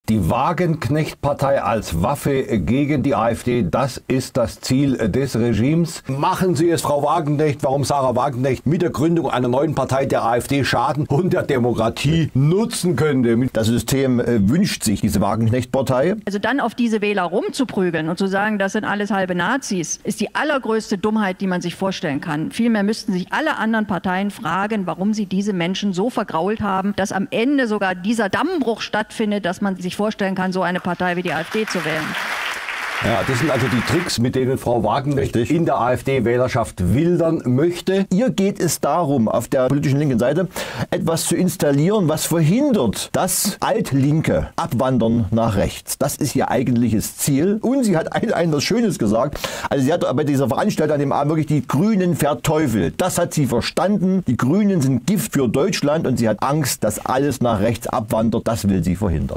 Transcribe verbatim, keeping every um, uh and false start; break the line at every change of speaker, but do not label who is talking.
Die Wagenknecht-Partei als Waffe gegen die AfD, das ist das Ziel des Regimes. Machen Sie es, Frau Wagenknecht, warum Sarah Wagenknecht mit der Gründung einer neuen Partei der AfD schaden und der Demokratie nutzen könnte.
Das System äh, wünscht sich diese Wagenknecht-Partei.
Also dann auf diese Wähler rumzuprügeln und zu sagen, das sind alles halbe Nazis, ist die allergrößte Dummheit, die man sich vorstellen kann. Vielmehr müssten sich alle anderen Parteien fragen, warum sie diese Menschen so vergrault haben, dass am Ende sogar dieser Dammbruch stattfindet, dass man sich vorstellen kann, so eine Partei wie die AfD zu wählen.
Ja, das sind also die Tricks, mit denen Frau Wagenknecht in der AfD-Wählerschaft wildern möchte.
Ihr geht es darum, auf der politischen linken Seite etwas zu installieren, was verhindert, dass Altlinke abwandern nach rechts. Das ist ihr eigentliches Ziel. Und sie hat ein, ein was Schönes gesagt. Also sie hat bei dieser Veranstaltung an dem Abend wirklich die Grünen verteufelt. Das hat sie verstanden. Die Grünen sind Gift für Deutschland und sie hat Angst, dass alles nach rechts abwandert. Das will sie verhindern.